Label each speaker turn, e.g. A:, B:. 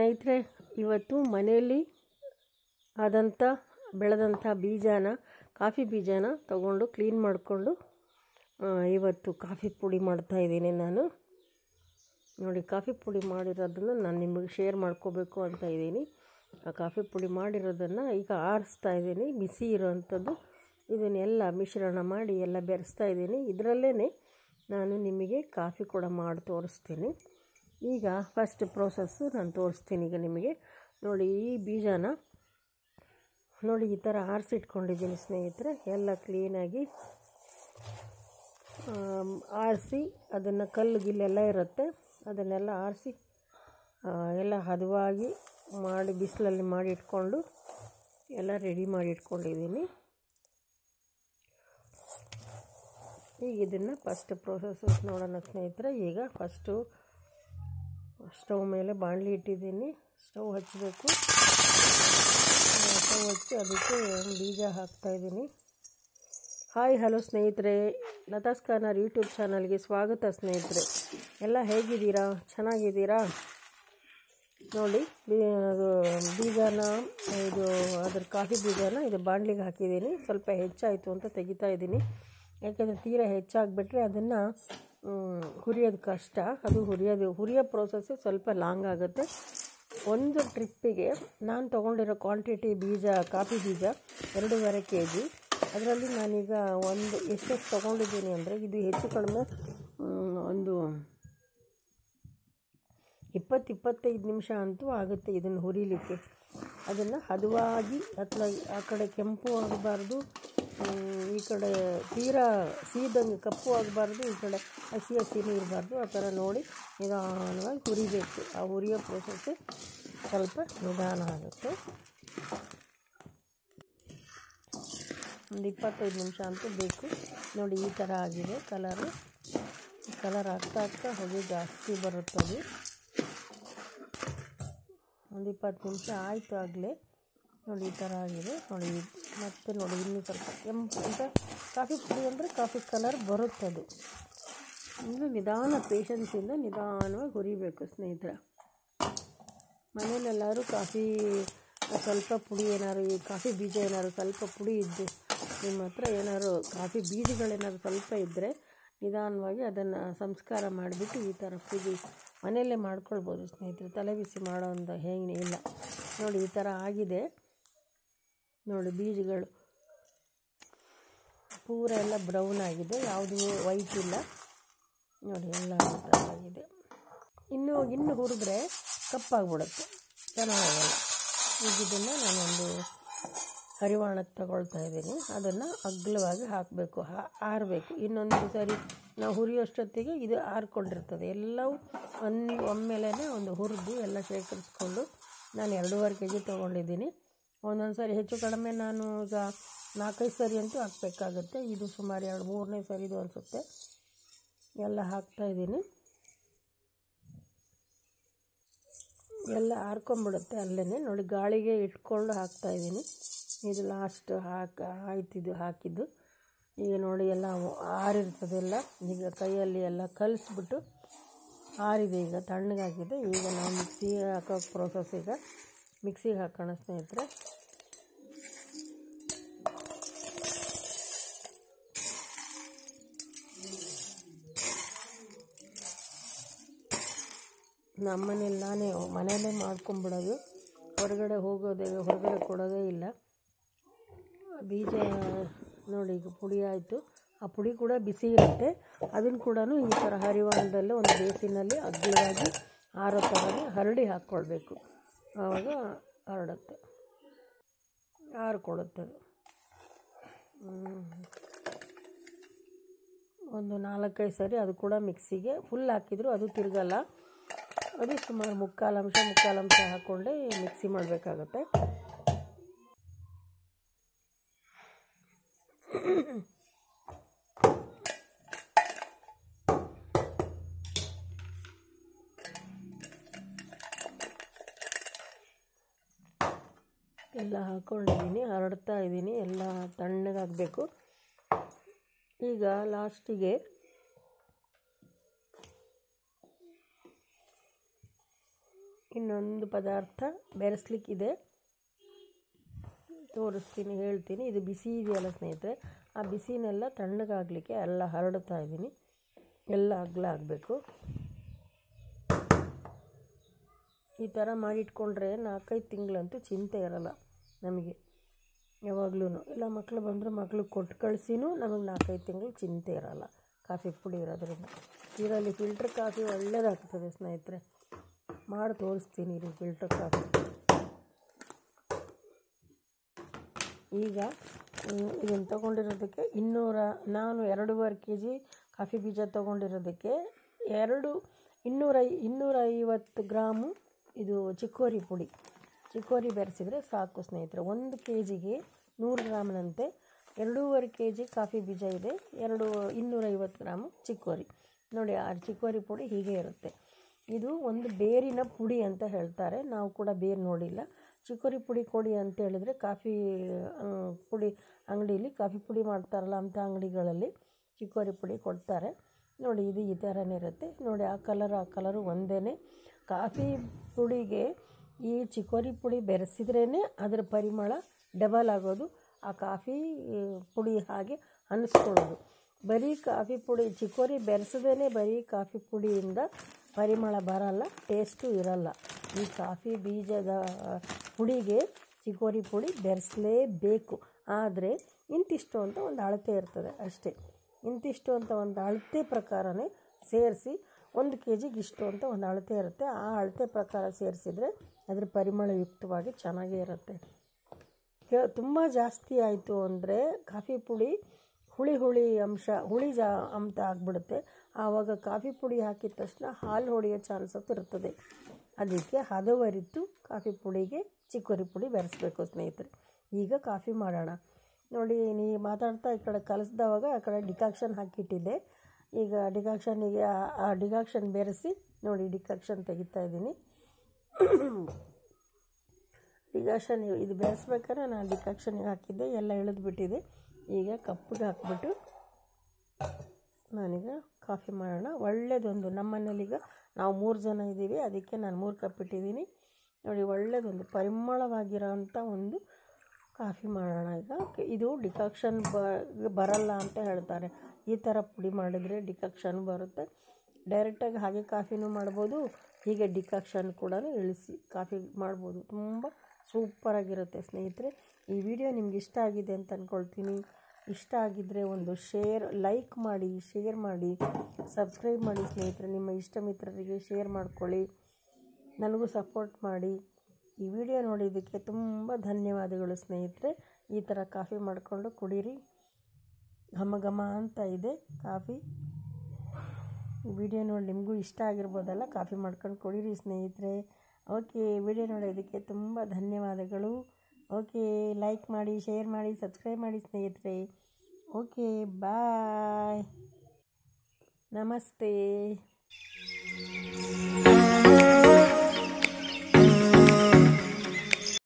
A: ಸ್ನೇಹಿತರೆ, ಇವತ್ತು ಮನೆಯಲ್ಲಿ ಆದಂಥ ಬೆಳೆದಂಥ ಕಾಫಿ ಬೀಜನ ತಗೊಂಡು ಕ್ಲೀನ್ ಮಾಡಿಕೊಂಡು ಇವತ್ತು ಕಾಫಿ ಪುಡಿ ಮಾಡ್ತಾಯಿದ್ದೀನಿ ನಾನು. ನೋಡಿ, ಕಾಫಿ ಪುಡಿ ಮಾಡಿರೋದನ್ನು ನಾನು ನಿಮಗೆ ಶೇರ್ ಮಾಡ್ಕೋಬೇಕು ಅಂತ ಇದ್ದೀನಿ. ಆ ಕಾಫಿ ಪುಡಿ ಮಾಡಿರೋದನ್ನು ಈಗ ಆರಿಸ್ತಾ ಇದ್ದೀನಿ, ಬಿಸಿ ಇರೋವಂಥದ್ದು. ಇದನ್ನೆಲ್ಲ ಮಿಶ್ರಣ ಮಾಡಿ ಎಲ್ಲ ಬೆರೆಸ್ತಾ ಇದ್ದೀನಿ. ಇದರಲ್ಲೇ ನಾನು ನಿಮಗೆ ಕಾಫಿ ಕೂಡ ಮಾಡಿ ತೋರಿಸ್ತೀನಿ. ಈಗ ಫಸ್ಟ್ ಪ್ರೋಸೆಸ್ಸು ನಾನು ತೋರಿಸ್ತೀನಿ ಈಗ ನಿಮಗೆ. ನೋಡಿ, ಈ ಬೀಜನ ನೋಡಿ ಈ ಥರ ಆರಿಸಿಟ್ಕೊಂಡಿದ್ದೀನಿ ಸ್ನೇಹಿತರೆ. ಎಲ್ಲ ಕ್ಲೀನಾಗಿ ಆರಿಸಿ, ಅದನ್ನು ಕಲ್ಲು ಗಿಲ್ಲೆಲ್ಲ ಇರುತ್ತೆ, ಅದನ್ನೆಲ್ಲ ಆರಿಸಿ ಎಲ್ಲ ಹದವಾಗಿ ಮಾಡಿ ಬಿಸಿಲಲ್ಲಿ ಮಾಡಿ ಇಟ್ಕೊಂಡು ಎಲ್ಲ ರೆಡಿ ಮಾಡಿ ಇಟ್ಕೊಂಡಿದ್ದೀನಿ. ಈಗ ಇದನ್ನು ಫಸ್ಟ್ ಪ್ರೋಸೆಸ್ ನೋಡೋಣ ಸ್ನೇಹಿತರೆ. ಈಗ ಫಸ್ಟು ಸ್ಟವ್ ಮೇಲೆ ಬಾಣಲಿ ಇಟ್ಟಿದ್ದೀನಿ. ಸ್ಟವ್ ಹಚ್ಚಬೇಕು. ಸ್ಟವ್ ಹಚ್ಚಿ ಅದಕ್ಕೆ ಬೀಜ ಹಾಕ್ತಾಯಿದ್ದೀನಿ. ಹಾಯ್ ಹಲೋ ಸ್ನೇಹಿತರೆ, ಲತಾಸ್ ಕಾರ್ನರ್ ಯೂಟ್ಯೂಬ್ ಚಾನಲ್ಗೆ ಸ್ವಾಗತ ಸ್ನೇಹಿತರೆ. ಎಲ್ಲ ಹೇಗಿದ್ದೀರಾ? ಚೆನ್ನಾಗಿದ್ದೀರಾ? ನೋಡಿ, ಅದು ಬೀಜನ ಅದ್ರ ಕಾಫಿ ಬೀಜನ ಇದು ಬಾಣಲಿಗೆ ಹಾಕಿದ್ದೀನಿ. ಸ್ವಲ್ಪ ಹೆಚ್ಚಾಯಿತು ಅಂತ ತೆಗಿತಾ ಇದ್ದೀನಿ. ಯಾಕೆಂದರೆ ತೀರಾ ಹೆಚ್ಚಾಗಿಬಿಟ್ರೆ ಅದನ್ನು ಹುರಿಯೋದು ಕಷ್ಟ. ಅದು ಹುರಿಯೋ ಪ್ರೋಸೆಸ್ಸು ಸ್ವಲ್ಪ ಲಾಂಗ್ ಆಗುತ್ತೆ. ಒಂದು ಟ್ರಿಪ್ಪಿಗೆ ನಾನು ತೊಗೊಂಡಿರೋ ಕ್ವಾಂಟಿಟಿ ಕಾಫಿ ಬೀಜ 2.5 kg. ಅದರಲ್ಲಿ ನಾನೀಗ ಎಷ್ಟೆಷ್ಟು ತೊಗೊಂಡಿದ್ದೀನಿ ಅಂದರೆ, ಇದು ಹೆಚ್ಚು ಕಡಿಮೆ ಒಂದು 20-25 ನಿಮಿಷ ಅಂತೂ ಆಗುತ್ತೆ ಇದನ್ನು ಹುರಿಲಿಕ್ಕೆ. ಅದನ್ನು ಹದವಾಗಿ ಆ ಕಡೆ ಕೆಂಪು ಆಗಬಾರ್ದು, ಈ ಕಡೆ ತೀರಾ ಸೀದಂಗೆ ಕಪ್ಪು ಆಗಬಾರ್ದು, ಈ ಕಡೆ ಹಸಿನೂ ಇರಬಾರ್ದು. ಆ ಥರ ನೋಡಿ ನಿಧಾನವಾಗಿ ಹುರಿಬೇಕು. ಆ ಹುರಿಯೋ ಪ್ರೋಸೆಸ್ಸು ಸ್ವಲ್ಪ ನಿಧಾನ ಆಗುತ್ತೆ. ಒಂದು 25 ನಿಮಿಷ ಅಂತೂ ಬೇಕು. ನೋಡಿ, ಈ ಥರ ಆಗಿದೆ ಕಲರ್ ಆಗ್ತಾ ಹೊಗೆ ಜಾಸ್ತಿ ಬರುತ್ತದೆ. ಒಂದು 20 ನಿಮಿಷ ಆಯಿತು ಆಗಲೇ. ನೋಡಿ, ಈ ಥರ ಆಗಿದೆ. ನೋಡಿ, ಮತ್ತೆ ನೋಡಿ ಇನ್ನೂ ಸ್ವಲ್ಪ ಕೆಂಪು ಅಂತ ಕಾಫಿ ಪುಡಿ ಅಂದರೆ ಕಾಫಿ ಕಲರ್ ಬರುತ್ತದು. ಇನ್ನು ಪೇಷನ್ಸಿಂದ ನಿಧಾನವಾಗಿ ಹುರಿಬೇಕು ಸ್ನೇಹಿತರೆ. ಮನೆಯಲ್ಲೆಲ್ಲರೂ ಕಾಫಿ ಸ್ವಲ್ಪ ಪುಡಿ ಈ ಕಾಫಿ ಬೀಜ ಸ್ವಲ್ಪ ಪುಡಿ ಇದ್ದು ನಿಮ್ಮ ಹತ್ರ ಕಾಫಿ ಬೀಜಗಳೇನಾದ್ರು ಸ್ವಲ್ಪ ಇದ್ದರೆ ನಿಧಾನವಾಗಿ ಅದನ್ನು ಸಂಸ್ಕಾರ ಮಾಡಿಬಿಟ್ಟು ಈ ಥರ ಪುಡಿ ಮನೆಯಲ್ಲೇ ಮಾಡ್ಕೊಳ್ಬೋದು ಸ್ನೇಹಿತರೆ. ತಲೆ ಬಿಸಿ ಮಾಡೋ ಅಂತ ಹೇಗೆ ಇಲ್ಲ. ನೋಡಿ, ಈ ಥರ ಆಗಿದೆ. ನೋಡಿ, ಬೀಜಗಳು ಪೂರ ಎಲ್ಲ ಬ್ರೌನ್ ಆಗಿದೆ, ಯಾವುದೂ ವೈಟ್ ಇಲ್ಲ. ನೋಡಿ, ಎಲ್ಲ ಆಗಿದೆ. ಇನ್ನು ಹುರಿದ್ರೆ ಕಪ್ಪಾಗ್ಬಿಡುತ್ತೆ, ಚೆನ್ನಾಗಲ್ಲ. ಈಗ ಇದನ್ನು ನಾನೊಂದು ಹರಿವಾಣಕ್ಕೆ ತಗೊಳ್ತಾ ಇದ್ದೀನಿ. ಅದನ್ನು ಅಗಲವಾಗಿ ಹಾಕಬೇಕು, ಆರಬೇಕು. ಇನ್ನೊಂದು ಸರಿ ನಾವು ಹುರಿಯೋಷ್ಟೊತ್ತಿಗೆ ಇದು ಆರಿಕೊಂಡಿರ್ತದೆ. ಎಲ್ಲವೂ ಒಮ್ಮೆಲೇ ಒಂದು ಹುರಿದು ಎಲ್ಲ ಶೇಖರಿಸ್ಕೊಂಡು ನಾನು 2.5 kg ತೊಗೊಂಡಿದ್ದೀನಿ. ಒಂದೊಂದು ಸರಿ ಹೆಚ್ಚು ಕಡಿಮೆ ನಾನು ಈಗ 4-5 ಸರಿ ಅಂತೂ ಹಾಕಬೇಕಾಗುತ್ತೆ. ಇದು ಸುಮಾರು 2-3ನೇ ಸರಿದು ಅನಿಸುತ್ತೆ. ಎಲ್ಲ ಹಾಕ್ತಾಯಿದ್ದೀನಿ. ಎಲ್ಲ ಆರ್ಕೊಂಬಿಡುತ್ತೆ ಅಲ್ಲೇ. ನೋಡಿ, ಗಾಳಿಗೆ ಇಟ್ಕೊಂಡು ಹಾಕ್ತಾಯಿದ್ದೀನಿ. ಇದು ಲಾಸ್ಟ್ ಆಯ್ತಿದ್ದು ಹಾಕಿದ್ದು. ಈಗ ನೋಡಿ, ಎಲ್ಲ ಆರಿರ್ತದೆಲ್ಲ. ಈಗ ಕೈಯಲ್ಲಿ ಎಲ್ಲ ಕಲಿಸ್ಬಿಟ್ಟು ಆರಿದೆ. ಈಗ ತಣ್ಣಗಾಗಿದೆ. ಈಗ ನಾವು ಮಿಕ್ಸಿಗೆ ಹಾಕೋ ಪ್ರೋಸೆಸ್. ಈಗ ಮಿಕ್ಸಿಗೆ ಹಾಕೋಣ ಸ್ನೇಹಿತರೆ. ನಮ್ಮನೇಲಿ ನಾನೇ ಮನೆಯಲ್ಲೇ ಮಾಡ್ಕೊಂಬಿಡೋದು. ಹೊರಗಡೆ ಕೊಡೋದೇ ಇಲ್ಲ. ಬೀಜ ನೋಡಿ, ಈಗ ಪುಡಿ ಆಯಿತು. ಆ ಪುಡಿ ಕೂಡ ಬಿಸಿ ಇರುತ್ತೆ. ಅದನ್ನು ಕೂಡ ಈ ಥರ ಹರಿವಾಣದಲ್ಲಿ ಒಂದು ಬೇಸಿನಲ್ಲಿ ಅಗ್ಲವಾಗಿ ಆರೋ ಥರನೇ ಹರಡಿ ಹಾಕ್ಕೊಳ್ಬೇಕು. ಆವಾಗ ಹರಡುತ್ತೆ, ಆರಿಕೊಳ್ಳುತ್ತೆ. ಒಂದು 4-5 ಸರಿ ಅದು ಕೂಡ ಮಿಕ್ಸಿಗೆ ಫುಲ್ ಹಾಕಿದ್ರು ಅದು ತಿರುಗಲ್ಲ. ಅದು ಸುಮಾರು ಮುಕ್ಕಾಲು ಅಂಶ ಹಾಕ್ಕೊಂಡೆ ಮಿಕ್ಸಿ ಮಾಡಬೇಕಾಗತ್ತೆ. ಎಲ್ಲ ಹಾಕ್ಕೊಂಡಿದ್ದೀನಿ, ಹರಡ್ತಾ ಇದ್ದೀನಿ. ಎಲ್ಲ ತಣ್ಣಗಾಗಬೇಕು. ಈಗ ಲಾಸ್ಟಿಗೆ ಇನ್ನೊಂದು ಪದಾರ್ಥ ಬೆರೆಸ್ಲಿಕ್ಕಿದೆ, ತೋರಿಸ್ತೀನಿ, ಹೇಳ್ತೀನಿ. ಇದು ಬಿಸಿ ಇದೆಯಲ್ಲ ಸ್ನೇಹಿತರೆ, ಆ ಬಿಸಿನೆಲ್ಲ ತಣ್ಣಗಾಗಲಿಕ್ಕೆ ಎಲ್ಲ ಹರಡ್ತಾ ಇದ್ದೀನಿ. ಎಲ್ಲ ಅಗಲ ಆಗಬೇಕು. ಈ ಥರ ಮಾಡಿಟ್ಕೊಂಡ್ರೆ 4-5 ತಿಂಗಳಂತೂ ಚಿಂತೆ ಇರಲ್ಲ ನಮಗೆ. ಯಾವಾಗ್ಲೂ ಎಲ್ಲ ಮಕ್ಕಳು ಬಂದರೆ ಮಕ್ಳಿಗೆ ಕೊಟ್ಟು ಕಳಿಸಿನೂ ನಮಗೆ 4-5 ತಿಂಗಳು ಚಿಂತೆ ಇರಲ್ಲ ಕಾಫಿ ಪುಡಿ ಇರೋದ್ರಿಂದ. ಇದರಲ್ಲಿ ಫಿಲ್ಟರ್ ಕಾಫಿ ಒಳ್ಳೆಯದಾಗ್ತದೆ ಸ್ನೇಹಿತರೆ, ಮಾಡಿ ತೋರಿಸ್ತೀನಿ ರೀ ಫಿಲ್ಟರ್ ಕಾಫಿ. ಈಗ ಇದನ್ನು ತೊಗೊಂಡಿರೋದಕ್ಕೆ ನಾನು 2.5 kg ಕಾಫಿ ಬೀಜ ತೊಗೊಂಡಿರೋದಕ್ಕೆ 250 ಗ್ರಾಮು ಇದು ಚಿಕ್ಕೋರಿ ಪುಡಿ, ಚಿಕ್ಕೋರಿ ಬೆರೆಸಿದರೆ ಸಾಕು ಸ್ನೇಹಿತರೆ. 1 kgಗೆ 100 ಗ್ರಾಮ್ನಂತೆ 2.5 kg ಕಾಫಿ ಬೀಜ ಇದೆ, 250 ಗ್ರಾಮು ಚಿಕ್ಕೋರಿ. ನೋಡಿ ಆ ಚಿಕ್ಕೋರಿ ಪುಡಿ ಹೀಗೆ ಇರುತ್ತೆ. ಇದು ಒಂದು ಬೇರಿನ ಪುಡಿ ಅಂತ ಹೇಳ್ತಾರೆ, ನಾವು ಕೂಡ ಬೇರು ನೋಡಿಲ್ಲ. ಚಿಕ್ಕೋರಿ ಪುಡಿ ಕೊಡಿ ಅಂತ ಹೇಳಿದರೆ ಕಾಫಿ ಪುಡಿ ಅಂಗಡೀಲಿ ಕಾಫಿ ಪುಡಿ ಮಾಡ್ತಾರಲ್ಲ ಅಂಥ ಅಂಗಡಿಗಳಲ್ಲಿ ಚಿಕ್ಕೋರಿ ಪುಡಿ ಕೊಡ್ತಾರೆ. ನೋಡಿ ಇದು ಈ ಥರನೇ ಇರುತ್ತೆ. ನೋಡಿ ಆ ಕಲರು ಒಂದೇ. ಕಾಫಿ ಪುಡಿಗೆ ಈ ಚಿಕ್ಕೋರಿ ಪುಡಿ ಬೆರೆಸಿದ್ರೇ ಅದರ ಪರಿಮಳ ಡಬಲ್ ಆಗೋದು, ಆ ಕಾಫಿ ಪುಡಿ ಹಾಗೆ ಅನ್ನಿಸ್ಕೊಳ್ಳೋದು. ಬರೀ ಕಾಫಿ ಪುಡಿ ಚಿಕ್ಕೋರಿ ಬೆರೆಸದೇ ಬರೀ ಕಾಫಿ ಪುಡಿಯಿಂದ ಪರಿಮಳ ಬರಲ್ಲ, ಟೇಸ್ಟು ಇರಲ್ಲ. ಈ ಕಾಫಿ ಬೀಜದ ಪುಡಿಗೆ ಚಿಕ್ಕೋರಿ ಪುಡಿ ಬೆರೆಸಲೇಬೇಕು. ಆದರೆ ಇಂತಿಷ್ಟು ಅಂತ ಒಂದು ಅಳತೆ ಇರ್ತದೆ ಅಷ್ಟೇ. ಇಂತಿಷ್ಟು ಅಂತ ಒಂದು ಅಳತೆ ಪ್ರಕಾರನೇ ಸೇರಿಸಿ 1 kgಗೆ ಇಷ್ಟು ಅಂತ ಒಂದು ಅಳತೆ ಇರುತ್ತೆ. ಆ ಅಳತೆ ಪ್ರಕಾರ ಸೇರಿಸಿದರೆ ಅದರ ಪರಿಮಳಯುಕ್ತವಾಗಿ ಚೆನ್ನಾಗೇ ಇರುತ್ತೆ. ತುಂಬ ಜಾಸ್ತಿ ಆಯಿತು ಅಂದರೆ ಕಾಫಿ ಪುಡಿ ಹುಳಿ ಅಂತ ಆಗಿಬಿಡುತ್ತೆ. ಆವಾಗ ಕಾಫಿ ಪುಡಿ ಹಾಕಿದ ತಕ್ಷಣ ಹಾಲು ಹೊಡೆಯೋ ಚಾನ್ಸಸ್ ಇರ್ತದೆ. ಅದಕ್ಕೆ ಹದವರಿತು ಕಾಫಿ ಪುಡಿಗೆ ಚಿಕ್ಕೋರಿ ಪುಡಿ ಬೆರೆಸಬೇಕು ಸ್ನೇಹಿತರೆ. ಈಗ ಕಾಫಿ ಮಾಡೋಣ. ನೋಡಿ, ಮಾತಾಡ್ತಾ ಈ ಕಡೆ ಕಲಿಸ್ದವಾಗ ಆ ಕಡೆ ಡಿಕಾಕ್ಷನ್ ಹಾಕಿಟ್ಟಿದ್ದೆ. ಈಗ ಡಿಕಾಕ್ಷನಿಗೆ ಆ ಡಿಕಾಕ್ಷನ್ ಬೆರೆಸಿ ನೋಡಿ ಡಿಕಾಕ್ಷನ್ ತೆಗಿತಾ ಇದ್ದೀನಿ. ಡಿಕಾಕ್ಷನ್ ಇದು ಬೆರೆಸ್ಬೇಕಾದ್ರೆ ನಾನು ಡಿಕಾಕ್ಷನಿಗೆ ಹಾಕಿದ್ದೆ, ಎಲ್ಲ ಇಳಿದ್ಬಿಟ್ಟಿದೆ. ಈಗ ಕಪ್ಪಿಗೆ ಹಾಕ್ಬಿಟ್ಟು ನಾನೀಗ ಕಾಫಿ ಮಾಡೋಣ. ಒಳ್ಳೆಯದೊಂದು ನಮ್ಮ ಮನೇಲೀಗ ನಾವು 3 ಜನ ಇದ್ದೀವಿ, ಅದಕ್ಕೆ ನಾನು 3 ಕಪ್ ಇಟ್ಟಿದ್ದೀನಿ. ನೋಡಿ ಒಳ್ಳೆಯದೊಂದು ಪರಿಮಳವಾಗಿರೋ ಅಂಥ ಒಂದು ಕಾಫಿ ಮಾಡೋಣ. ಈಗ ಇದು ಡಿಕಾಕ್ಷನ್ ಬರಲ್ಲ ಅಂತ ಹೇಳ್ತಾರೆ. ಈ ಥರ ಪುಡಿ ಮಾಡಿದರೆ ಡಿಕಾಕ್ಷನ್ ಬರುತ್ತೆ. ಡೈರೆಕ್ಟಾಗಿ ಹಾಗೆ ಕಾಫಿನೂ ಮಾಡ್ಬೋದು, ಹೀಗೆ ಡಿಕಾಕ್ಷನ್ ಕೂಡ ಇಳಿಸಿ ಕಾಫಿ ಮಾಡ್ಬೋದು. ತುಂಬ ಸೂಪರಾಗಿರುತ್ತೆ ಸ್ನೇಹಿತರೆ. ಈ ವಿಡಿಯೋ ನಿಮ್ಗೆ ಇಷ್ಟ ಆಗಿದೆ ಅಂತ ಅಂದ್ಕೊಳ್ತೀನಿ. ಇಷ್ಟ ಆಗಿದ್ದರೆ ಒಂದು ಲೈಕ್ ಮಾಡಿ, ಶೇರ್ ಮಾಡಿ, ಸಬ್ಸ್ಕ್ರೈಬ್ ಮಾಡಿ ಸ್ನೇಹಿತರೆ. ನಿಮ್ಮ ಇಷ್ಟ ಮಿತ್ರರಿಗೆ ಶೇರ್ ಮಾಡ್ಕೊಳ್ಳಿ, ನನಗೂ ಸಪೋರ್ಟ್ ಮಾಡಿ. ಈ ವಿಡಿಯೋ ನೋಡಿದ್ದಕ್ಕೆ ತುಂಬ ಧನ್ಯವಾದಗಳು ಸ್ನೇಹಿತರೆ. ಈ ಥರ ಕಾಫಿ ಮಾಡಿಕೊಂಡು ಕುಡೀರಿ, ಘಮ ಅಂತ ಇದೆ ಕಾಫಿ. ಈ ವಿಡಿಯೋ ನೋಡಿ ನಿಮಗೂ ಇಷ್ಟ ಆಗಿರ್ಬೋದಲ್ಲ, ಕಾಫಿ ಮಾಡ್ಕೊಂಡು ಕುಡೀರಿ ಸ್ನೇಹಿತರೆ. ಓಕೆ, ವಿಡಿಯೋ ನೋಡೋದಕ್ಕೆ ತುಂಬ ಧನ್ಯವಾದಗಳು. ಓಕೆ, ಲೈಕ್ ಮಾಡಿ, ಶೇರ್ ಮಾಡಿ, ಸಬ್ಸ್ಕ್ರೈಬ್ ಮಾಡಿ ಸ್ನೇಹಿತರೆ. ಓಕೆ, ಬಾಯ್, ನಮಸ್ತೆ.